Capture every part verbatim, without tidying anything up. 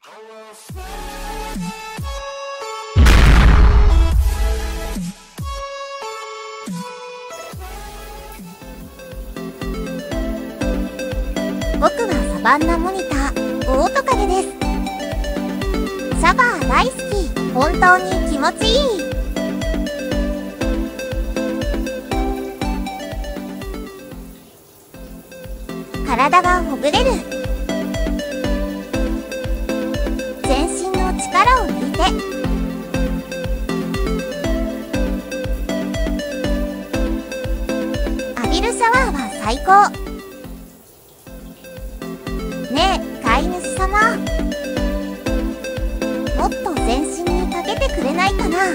僕はサバンナモニターオオトカゲです。シャワー大好き。本当に気持ちいい。体がほぐれる。全身の力を抜いて浴びるシャワーは最高。ねえ飼い主様、もっと全身にかけてくれないかな。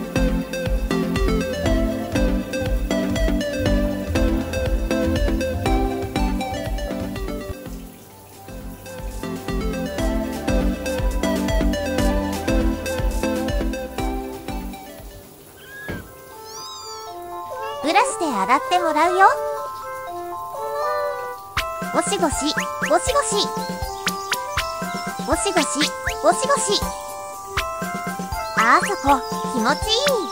ブラシで洗ってもらうよ。ゴシゴシゴシゴシゴシゴシゴシゴシ。あそこ気持ちいい。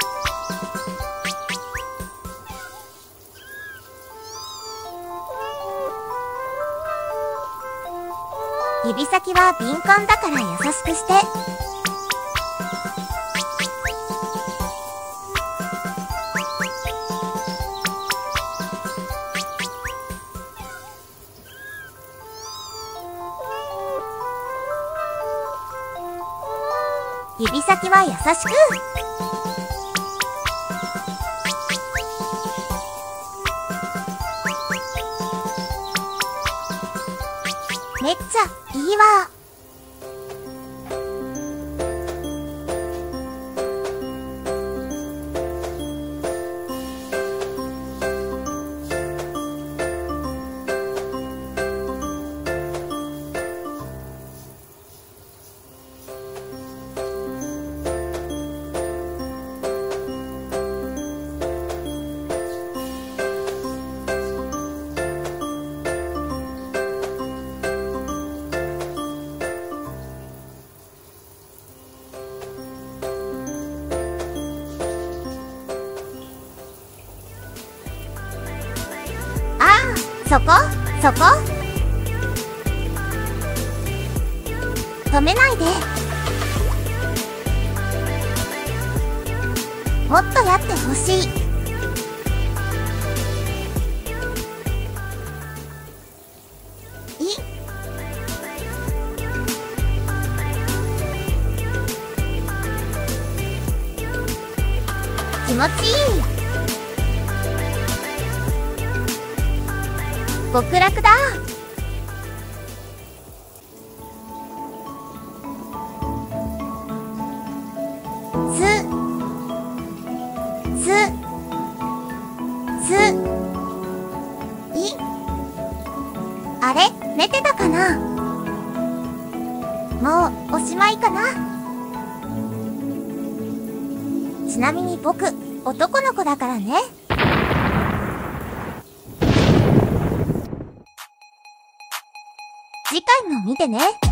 指先は敏感だから優しくして。指先は優しく。めっちゃいいわ。そこそこ止めないで。もっとやってほしい。い気持ちいい。極楽だ。すすすい。あれ寝てたかな。もうおしまいかな。ちなみに僕男の子だからね。次回も見てね。